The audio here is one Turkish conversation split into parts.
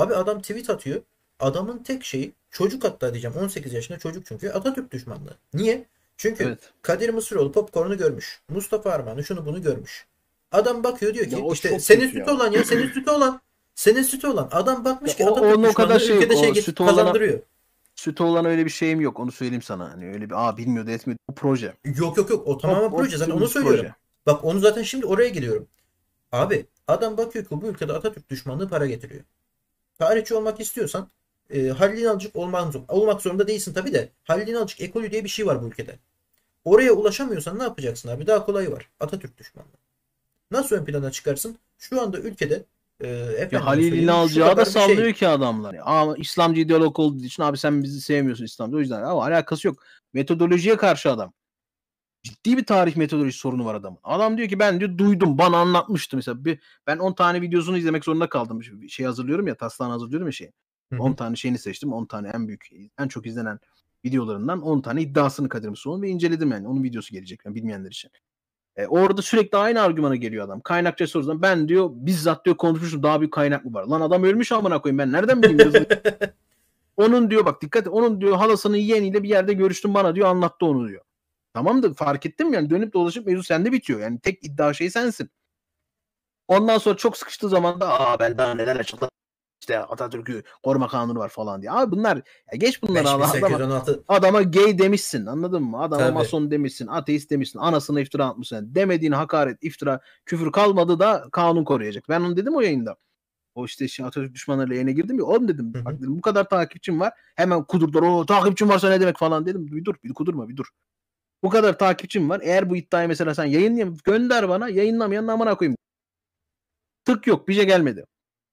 Abi adam tweet atıyor. Adamın tek şeyi çocuk, hatta diyeceğim 18 yaşında çocuk, çünkü Atatürk düşmanlığı. Niye? Çünkü Evet. Kadir Mısıroğlu Popcorn'u görmüş. Mustafa Armağan'ı şunu bunu görmüş. Adam bakıyor diyor Ya ki o işte çok senin kötü sütü ya. olan, ya senin sütü olan. Senin sütü olan. Adam Ya bakmış ki o Atatürk onun o kadar düşmanlığı şey yok. ülkede şey O sütü olana kazandırıyor. sütü olan öyle bir şeyim yok. Onu söyleyeyim sana. Hani öyle bir bilmiyordu etmiyordu. O proje. Yok yok yok, o O, tamamen o proje, zaten onu dümdüz söylüyorum. proje. Bak onu zaten şimdi oraya geliyorum. Abi adam bakıyor ki bu ülkede Atatürk düşmanlığı para getiriyor. Tarihçi olmak istiyorsan Halil İnalcık olmak zorunda değilsin tabii de, Halil İnalcık ekolü diye bir şey var bu ülkede. Oraya ulaşamıyorsan ne yapacaksın abi? Daha kolayı var. Atatürk düşmanlığı. Nasıl ön plana çıkarsın? Şu anda ülkede Ya efendime Halil söyleyeyim şu İnalcık'a da kadar bir şey. sallıyor ki adamlar. Ama İslamcı ideolog olduğu için abi sen bizi sevmiyorsun İslamcı. O yüzden ama alakası yok. Metodolojiye karşı adam. Ciddi bir tarih metodoloji sorunu var adamın. Adam diyor ki ben diyor duydum, bana anlatmıştı mesela. Ben 10 tane videosunu izlemek zorunda kaldım. Bir şey hazırlıyorum ya, taslağını hazırlıyorum ya şey. Hı 10 hı. tane şeyini seçtim. 10 tane en büyük, en çok izlenen videolarından 10 tane iddiasını Kadir Mısıroğlu'nun ve inceledim yani. Onun videosu gelecek yani bilmeyenler için. Orada sürekli aynı argümana geliyor adam. Kaynakça sorulan ben diyor bizzat diyor konuşmuşum, daha büyük kaynak mı var? Lan adam ölmüş amına koyayım, ben nereden bileyim yazılı. Onun diyor bak dikkat et, onun diyor halasının yeğeniyle bir yerde görüştüm, bana diyor anlattı onu diyor. Tamam da fark ettim yani, dönüp dolaşıp mevzu sende bitiyor. Yani tek iddia şey sensin. Ondan sonra çok sıkıştığı zaman da ben daha neler açıldı. İşte Atatürk'ü koruma kanunu var falan diye. Abi bunlar ya geç bunları, 5816 adama gay demişsin, anladın mı? Adama tabii. mason demişsin, ateist demişsin, anasına iftira atmışsın. Demediğin hakaret, iftira, küfür kalmadı da kanun koruyacak. Ben onu dedim o yayında. O işte Atatürk düşmanlarıyla yayına girdim ya. Oğlum dedim. Hı Bak hı. dedim, bu kadar takipçim var. Hemen kudurdular. O takipçim varsa ne demek falan dedim. Bir dur, bir kudurma, bir dur. Bu kadar takipçim var. Eğer bu iddiayı mesela sen yayınlayayım, gönder bana. Yayınlamayan amına koyayım. Tık yok. Bir şey gelmedi.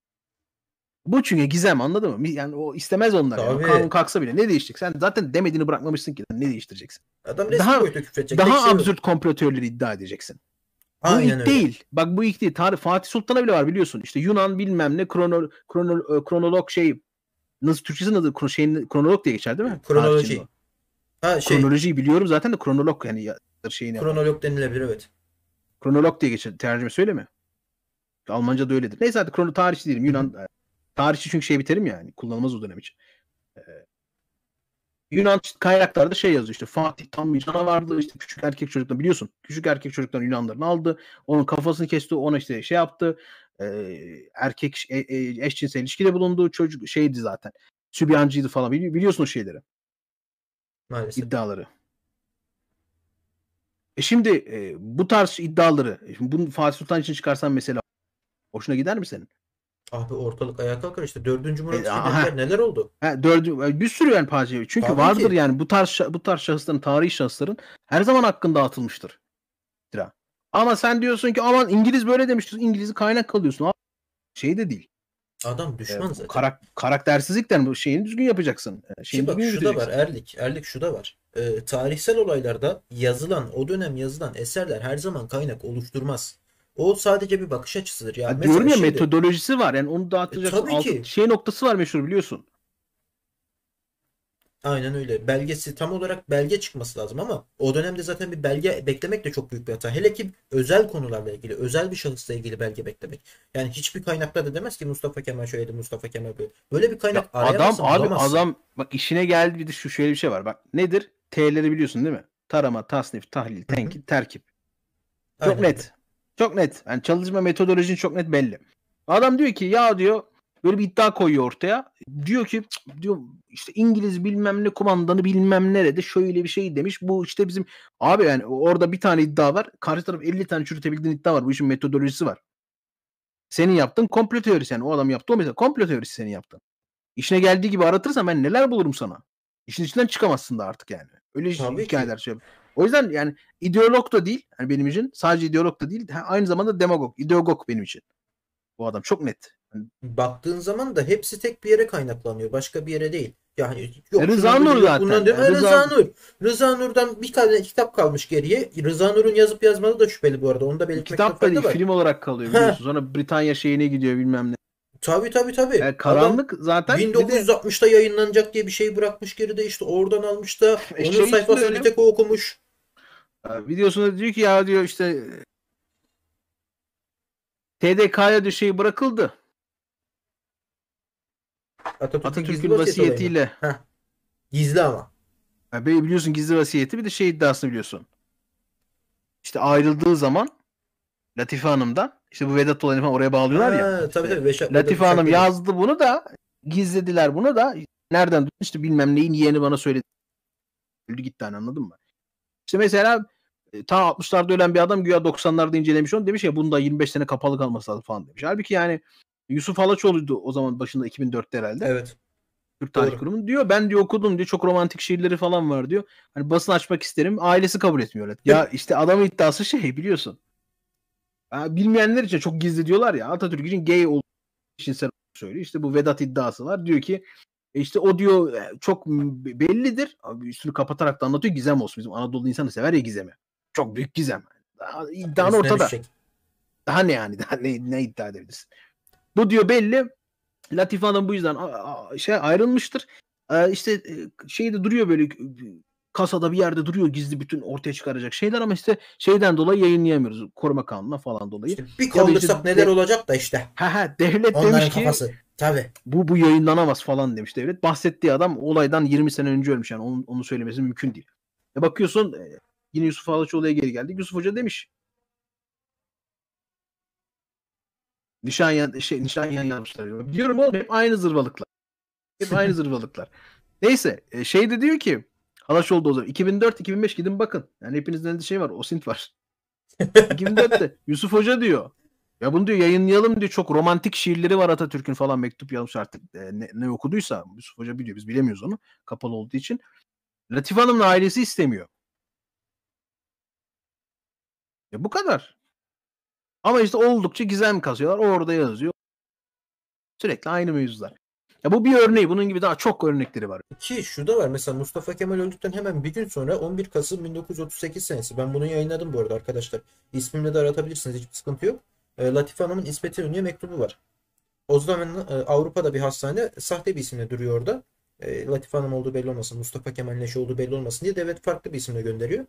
Bu çünkü gizem, anladın mı? Yani o istemez onlar yani. O kanun Tabii. kalksa bile ne değişecek? Sen zaten demediğini bırakmamışsın ki. Ne değiştireceksin? Adam resmi Daha boyuta küfredecek. Tek daha şey o. absürt komplo iddia edeceksin. Bu Aynen ilk öyle. değil. Bak bu ilk değil. Fatih Sultan'a bile var biliyorsun. İşte Yunan bilmem ne kronolog şey, nasıl Türkçesi nasıl kronolog diye geçer değil mi? Tarihçinin o. Kronoloji. Ha şey, Kronolojiyi biliyorum zaten de kronolog yani şeyini yapan. kronolog denilebilir, evet. Kronolog diye geçer. Tercüme söyleme. Almanca da öyledir. Neyse hadi tarihçi diyelim. Hı hı. Yunan tarihçi çünkü şey bir terim yani. Kullanılmaz o dönem için. Ee, Yunan kaynaklarda şey yazıyor işte, Fatih tam bir canavardı, işte küçük erkek çocuklar biliyorsun. Küçük erkek çocuklar Yunanların aldı. Onun kafasını kesti. Ona işte şey yaptı. Erkek eşcinsel ilişkide bulunduğu çocuk şeydi zaten. Sübyancıydı falan. Biliyorsun o şeyleri. Maalesef. İddiaları. Şimdi bu tarz iddiaları şimdi bunu Fatih Sultan için çıkarsan mesela hoşuna gider mi senin? Abi ortalık ayağa kalkar işte. Dördüncü Murat için Aha. dediler, neler oldu? Bir sürü yani parça. Çünkü Tabii vardır ki. yani bu tarz şahısların, tarihi şahısların her zaman hakkında atılmıştır. Ama sen diyorsun ki aman İngiliz böyle demiştir. İngiliz'i kaynak kalıyorsun. Abi, şey de değil. Adam düşman Bu zaten. karaktersizlikten bu şeyini düzgün yapacaksın. Şeyini Ki bak düzgün şu da var yürüteceksin. Erlik. Erlik şu da var. Tarihsel olaylarda yazılan, o dönem yazılan eserler her zaman kaynak oluşturmaz. O sadece bir bakış açısıdır. Ya Ya diyorum mesela ya, şimdi metodolojisi var. Yani onu dağıtacaksın. tabii Altı ki. şey noktası var meşhur biliyorsun. Aynen öyle. Belgesi, tam olarak belge çıkması lazım ama o dönemde zaten bir belge beklemek de çok büyük bir hata. Hele ki özel konularla ilgili, özel bir şahısla ilgili belge beklemek. Yani hiçbir kaynakta da demez ki Mustafa Kemal şöyleydi, Mustafa Kemal böyle. Böyle bir Ya kaynak adam arayamazsın, abi bulamazsın. adam bak işine geldi, bir de şöyle bir şey var. Bak nedir? T'leri biliyorsun değil mi? Tarama, tasnif, tahlil, Hı hı. tenkit, terkip. Çok Aynen öyle. net. Çok net. Yani çalışma metodolojin çok net belli. Adam diyor ki ya diyor, böyle bir iddia koyuyor ortaya. Diyor ki diyor işte İngiliz bilmem ne kumandanı bilmem nerede şöyle bir şey demiş. Bu işte bizim abi yani orada bir tane iddia var. Karşı taraf 50 tane çürütebildiğin iddia var. Bu işin metodolojisi var. Senin yaptığın komplo teorisi yani. O adam yaptı o mesela komplo teorisi senin yaptın. İşine geldiği gibi aratırsan ben neler bulurum sana. İşin içinden çıkamazsın da artık yani. Öyle Tabii ki. hikayeler şey. O yüzden yani ideolog da değil. Yani benim için sadece ideolog da değil. Aynı zamanda demagog, ideolog benim için. Bu adam çok net. Yani, Baktığın zaman da hepsi tek bir yere kaynaklanıyor. Başka bir yere değil. Yani yok Rıza şundan Nur duydum, yok bundan zaten. diyorum. Yani Rıza Rıza Nur. Rıza Nur'dan bir tane kitap kalmış geriye. Rıza Nur'un yazıp yazmadığı da şüpheli bu arada. Onu da belirtmekte kitap da değil, fayda var. film olarak kalıyor Ha, biliyorsun. Sonra Britanya şeyine gidiyor bilmem ne. tabii tabii tabii. Adam Karanlık zaten, bir de 1960'ta yayınlanacak diye bir şey bırakmış geride, işte oradan almış da onun şey için de sayfasını bir öyle. tek o okumuş. Videosunda diyor ki ya diyor işte TDK'ya diyor şey bırakıldı. Atatürk'ün gizli Atatürk'ün vasiyet olayı mı? vasiyetiyle Heh. Gizli ama. biliyorsun gizli vasiyeti, bir de şey iddiasını biliyorsun. İşte ayrıldığı zaman Latife Hanım'dan, işte bu Vedat olayını falan oraya bağlıyorlar ya. Ha, tabii İşte tabii. Vedat Latife Hanım Uşaklı'dır. yazdı bunu da, gizlediler bunu da. Nereden duydun? İşte bilmem neyin yeğeni bana söyledi. Öldü gitti hani, anladın mı? İşte mesela ta 60'larda ölen bir adam güya 90'larda incelemiş onu, demiş ya bunda 25 sene kapalı kalması lazım falan demiş. Halbuki yani Yusuf Halaçoğlu'ydu o zaman başında, 2004'te herhalde. Evet. Türk Tarih Doğru. Kurumu'nun diyor, ben diyor okudum diyor, çok romantik şiirleri falan var diyor. Hani basın açmak isterim, ailesi kabul etmiyor. Ya işte adamın iddiası şey, biliyorsun. Ha, bilmeyenler için çok gizli diyorlar ya, Atatürk için gay olduğu için sen söylüyor. İşte bu Vedat iddiası var. Diyor ki işte o diyor çok bellidir. Abi üstünü kapatarak da anlatıyor, gizem olsun. Bizim Anadolu insanı sever ya gizemi. Çok büyük gizem. Daha, iddian Üstüne ortada. düşecek. Daha ne yani? Daha ne iddia edebilirsin? Bu diyor belli. Latife Hanım bu yüzden şey ayrılmıştır. İşte şeyde duruyor böyle, kasada bir yerde duruyor gizli, bütün ortaya çıkaracak şeyler, ama işte şeyden dolayı yayınlayamıyoruz. Koruma kanununa falan dolayı. İşte bir Ya da işte kaldırsak neler olacak da işte. devlet Onların demiş ki kafası. Tabii. bu yayınlanamaz falan demiş devlet. Bahsettiği adam olaydan 20 sene önce ölmüş, yani onu söylemesi mümkün değil. Bakıyorsun yine Yusuf Halaçoğlu'ya geri geldik. Yusuf Hoca demiş. Nişanyan yapmışlar. Biliyorum oğlum, hep aynı zırvalıklar. Hep aynı zırvalıklar. Neyse şey de diyor ki Halaçoğlu da o zaman 2004-2005 gidin bakın. Yani hepinizin elinde şey var, Osint var. 2004'te Yusuf Hoca diyor. Ya bunu diyor yayınlayalım diyor. Çok romantik şiirleri var Atatürk'ün falan, mektup yazmış artık. Ne okuduysa Yusuf Hoca biliyor. Biz bilemiyoruz onu. Kapalı olduğu için. Latife Hanım'ın ailesi istemiyor. Bu kadar. Ama işte oldukça gizem kazıyorlar. Orada yazıyor. Sürekli aynı mevzular. Ya bu bir örneği. Bunun gibi daha çok örnekleri var. Ki şu da var. Mesela Mustafa Kemal öldükten hemen bir gün sonra 11 Kasım 1938 senesi. Ben bunu yayınladım bu arada arkadaşlar. İsmimle de aratabilirsiniz. Hiçbir sıkıntı yok. Latife Hanım'ın İsmet İnönü'ye mektubu var. O zaman Avrupa'da bir hastane sahte bir isimle duruyor orada. Latife Hanım olduğu belli olmasın, Mustafa Kemal'in eşi olduğu belli olmasın diye devlet farklı bir isimle gönderiyor.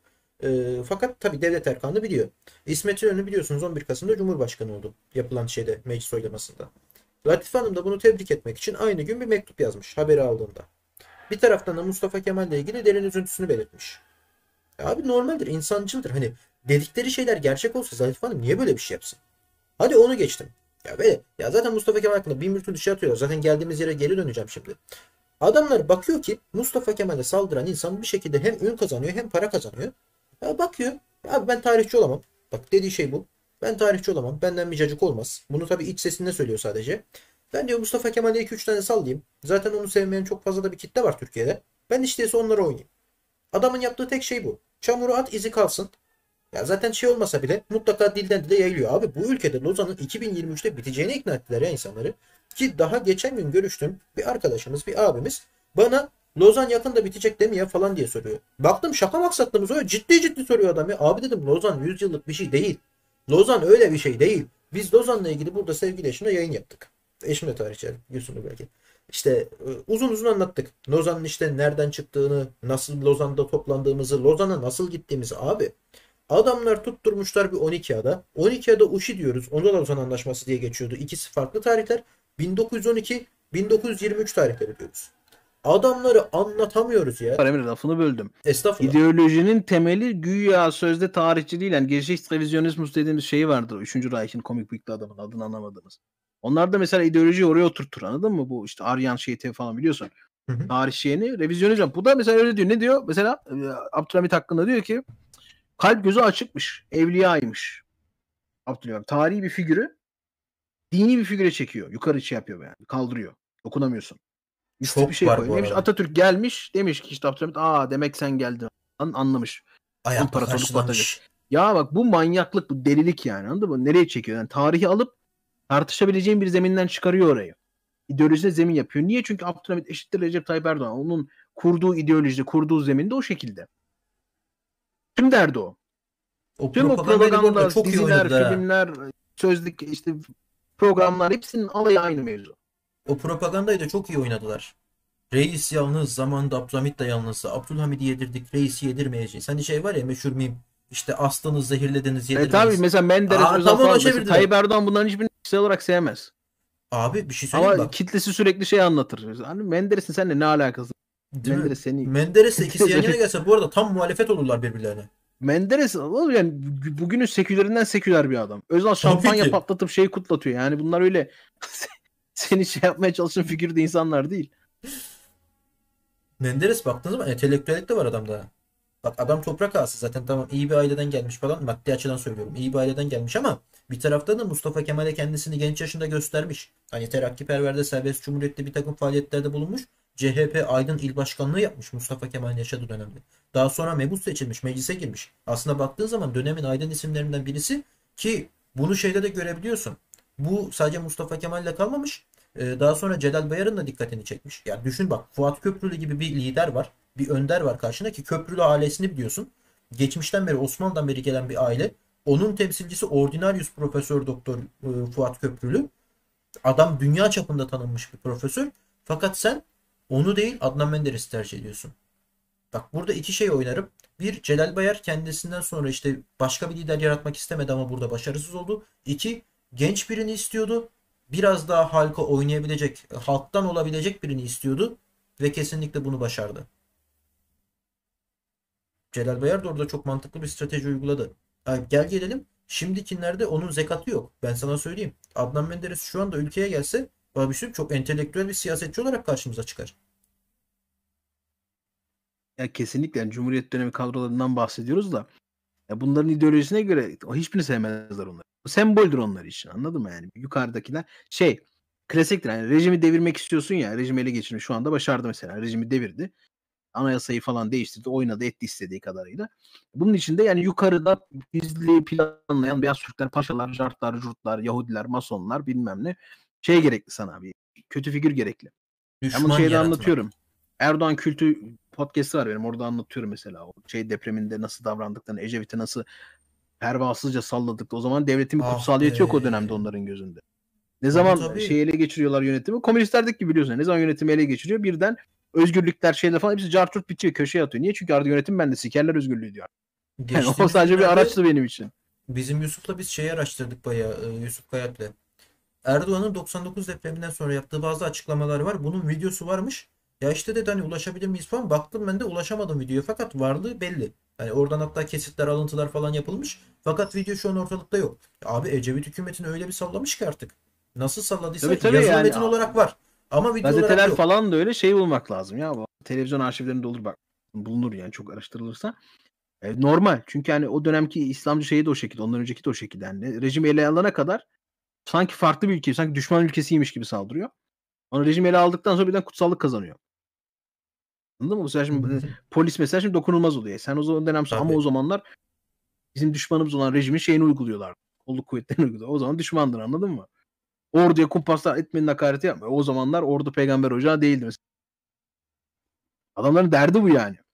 Fakat tabii devlet erkanı biliyor. İsmet İnönü biliyorsunuz 11 Kasım'da Cumhurbaşkanı oldu. Yapılan şeyde, meclis oylamasında. Latife Hanım da bunu tebrik etmek için aynı gün bir mektup yazmış haberi aldığında. Bir taraftan da Mustafa Kemal'le ilgili derin üzüntüsünü belirtmiş. Ya abi normaldir, insancıldır. Hani dedikleri şeyler gerçek olsa Latife Hanım niye böyle bir şey yapsın? Hadi onu geçtim. Ya böyle ya zaten Mustafa Kemal hakkında bin bir türlü şey atıyorlar. Zaten geldiğimiz yere geri döneceğim şimdi. Adamlar bakıyor ki Mustafa Kemal'e saldıran insan bir şekilde hem ün kazanıyor hem para kazanıyor. Ya bakıyor. Abi ben tarihçi olamam. Bak dediği şey bu. Ben tarihçi olamam. Benden bir cacık olmaz. Bunu tabii iç sesinde söylüyor sadece. Ben diyor Mustafa Kemal'e 2-3 tane sallayayım. Zaten onu sevmeyen çok fazla da bir kitle var Türkiye'de. Ben işte onlara oynayayım. Adamın yaptığı tek şey bu. Çamuru at, izi kalsın. Ya zaten şey olmasa bile mutlaka dilden dile yayılıyor. Abi bu ülkede Lozan'ın 2023'te biteceğini ikna ettiler ya insanları. Ki daha geçen gün görüştüm bir arkadaşımız, bir abimiz bana Lozan yakında bitecek değil mi ya falan diye soruyor. Baktım şaka maksatlı mı soruyor. Ciddi ciddi soruyor adam ya. Abi dedim Lozan 100 yıllık bir şey değil. Lozan öyle bir şey değil. Biz Lozan'la ilgili burada sevgili eşimle yayın yaptık. Eşim de tarihçi. Biliyorsunuz belki. İşte uzun uzun anlattık. Lozan'ın işte nereden çıktığını, nasıl Lozan'da toplandığımızı, Lozan'a nasıl gittiğimizi abi. Adamlar tutturmuşlar bir 12 ada. 12 ada Uşi diyoruz. Onda da Lozan Anlaşması diye geçiyordu. İkisi farklı tarihler. 1912, 1923 tarihleri diyoruz. Adamları anlatamıyoruz ya. Emre, lafını böldüm. Estağfurullah. İdeolojinin temeli güya sözde tarihçi değil. Yani Geschichtsrevisionismus dediğimiz şey vardır. 3. Reich'in komik bıyıklı adamın, adını anlamadığımız. Onlar da mesela ideolojiyi oraya oturtur, anladın mı? Bu işte Aryan şeyi falan biliyorsun. Hı hı. Tarih şeyini revizyonizm. Bu da mesela öyle diyor. Ne diyor? Mesela Abdülhamit hakkında diyor ki kalp gözü açıkmış. Evliyaymış. Abdülhamit. Tarihi bir figürü dini bir figüre çekiyor. Yukarı şey yapıyor yani. Kaldırıyor. Dokunamıyorsun. Mistik bir Çok şey var koyuyor. bu Neymiş? arada. Atatürk gelmiş. Demiş ki işte Abdülhamit, demek sen geldin. Anlamış. Ayakta İmparatorluk batacak. karşılamış. Ya bak bu manyaklık, bu delilik yani, anladın mı? Nereye çekiyor? Yani tarihi alıp tartışabileceğin bir zeminden çıkarıyor orayı. İdeolojide zemin yapıyor. Niye? Çünkü Abdülhamit eşittir Recep Tayyip Erdoğan. Onun kurduğu ideolojide, kurduğu zeminde o şekilde. Tüm derdi o. O Tüm o propagandayı da bu arada propaganda, çok iyi diziler, oynadılar ha. filmler, sözlük işte programlar, hepsinin alayı aynı mevzu. O propagandayı da çok iyi oynadılar. Reis yalnız, zamanında Abdülhamit de yalnızdı. Abdülhamid'i yedirdik, reisi yedirmeyeceğiz. Hani şey var ya meşhur meme. İşte astınız, zehirlediniz, Tabii yedirmeyiz. mesela Menderes, Aa Özal tam ona falan, mesela çevirdiler. Tayyip Erdoğan bunların hiçbirini kişisel olarak sevmez. Abi bir şey söyleyeyim mi Ama bak. kitlesi sürekli şey anlatır. Hani Menderes'in seninle ne alakası? Değil mi? Menderes seni Menderes'le ikisi Menderes yan yana öyle. gelse bu arada tam muhalefet olurlar birbirlerine. Menderes oğlum yani bugünün sekülerinden seküler bir adam. Özal Tabii şampanya ki. patlatıp şeyi kutlatıyor. Yani bunlar öyle seni şey yapmaya çalışan figürde insanlar değil. Menderes baktığınız zaman entelektüellik de var adamda. Bak adam toprak ağası zaten, tamam iyi bir aileden gelmiş falan, maddi açıdan söylüyorum. İyi bir aileden gelmiş ama bir taraftan da Mustafa Kemal'e kendisini genç yaşında göstermiş. Hani terakkiperverde, serbest cumhuriyette bir takım faaliyetlerde bulunmuş. CHP Aydın İl Başkanlığı yapmış Mustafa Kemal'in yaşadığı dönemde. Daha sonra mebus seçilmiş, meclise girmiş. Aslında baktığın zaman dönemin aydın isimlerinden birisi ki bunu şeyde de görebiliyorsun. Bu sadece Mustafa Kemal'le kalmamış. Daha sonra Celal Bayar'ın da dikkatini çekmiş. Yani düşün bak, Fuat Köprülü gibi bir lider var. Bir önder var karşında ki Köprülü ailesini biliyorsun. Geçmişten beri, Osmanlı'dan beri gelen bir aile. Onun temsilcisi Ordinarius Profesör Doktor Fuat Köprülü. Adam dünya çapında tanınmış bir profesör. Fakat sen onu değil Adnan Menderes'i tercih ediyorsun. Bak burada iki şey oynarım. Bir, Celal Bayar kendisinden sonra işte başka bir lider yaratmak istemedi ama burada başarısız oldu. İki, genç birini istiyordu. Biraz daha halka oynayabilecek, halktan olabilecek birini istiyordu. Ve kesinlikle bunu başardı. Celal Bayar da orada çok mantıklı bir strateji uyguladı. Ha, gel gelelim. Şimdikilerde onun zekatı yok. Ben sana söyleyeyim. Adnan Menderes şu anda ülkeye gelse Babüşüm çok entelektüel bir siyasetçi olarak karşımıza çıkar. Ya kesinlikle yani Cumhuriyet dönemi kadrolarından bahsediyoruz da ya bunların ideolojisine göre hiçbirini sevmezler onları. Semboldür onlar için, anladın mı yani? Yukarıdakiler şey klasiktir yani, rejimi devirmek istiyorsun ya, rejimi ele geçirmiş şu anda başardı mesela, rejimi devirdi. Anayasayı falan değiştirdi, oynadı etti istediği kadarıyla. Bunun içinde yani yukarıda gizli planlayan beyaz Türkler, paşalar, jartlar, curtlar, Yahudiler, masonlar bilmem ne şey gerekli sana, bir kötü figür gerekli. Ben bunu Düşman şeyde yaratmak. anlatıyorum. Erdoğan Kültü podcast'ı var benim. Orada anlatıyorum mesela. O şey depreminde nasıl davrandıklarını, Ecevit'i nasıl pervasızca salladık. O zaman devletin bir Ah kutsaliyeti yok o dönemde be. onların gözünde. Ne Tabii zaman şey tabii. ele geçiriyorlar yönetimi? Komünistlerdeki gibi biliyorsun. Ne zaman yönetimi ele geçiriyor? Birden özgürlükler şeyler falan hepsi carturt bitiyor. Köşeye atıyor. Niye? Çünkü artık yönetim bende. Sikerler özgürlüğü diyor. Yani o Geçtiğimiz sadece bir günlerde araçtı benim için. bizim Yusuf'la biz şeyi araştırdık bayağı, Yusuf Kayat'la. Erdoğan'ın 99 depreminden sonra yaptığı bazı açıklamalar var. Bunun videosu varmış. Ya işte dedi hani ulaşabilir miyiz falan. Baktım ben de ulaşamadım videoya fakat varlığı belli. Hani oradan hatta kesitler, alıntılar falan yapılmış. Fakat video şu an ortalıkta yok. Abi Ecevit hükümetini öyle bir sallamış ki artık. Nasıl salladıysa Tabii tabii yazılı yani metin olarak var. Ama video olarak gazeteler yok. falan da öyle şey bulmak lazım ya. Bu televizyon arşivlerinde olur bak. Bulunur yani çok araştırılırsa. Normal. Çünkü hani o dönemki İslamcı şeyi de o şekilde. Ondan önceki de o şekilde. Yani rejimi ele alana kadar sanki farklı bir ülke, sanki düşman ülkesiymiş gibi saldırıyor. Onu rejimi ele aldıktan sonra birden kutsallık kazanıyor. Anladın mı? Mesela şimdi polis mesela şimdi dokunulmaz oluyor. Sen o zaman dönem ama o Tabii. zamanlar bizim düşmanımız olan rejimin şeyini uyguluyorlar. Kolluk kuvvetlerini uyguluyor. O zaman düşmandır, anladın mı? Orduya kumpaslar etmenin hakareti yapmıyor. O zamanlar ordu peygamber ocağı değildi mesela. Adamların derdi bu yani.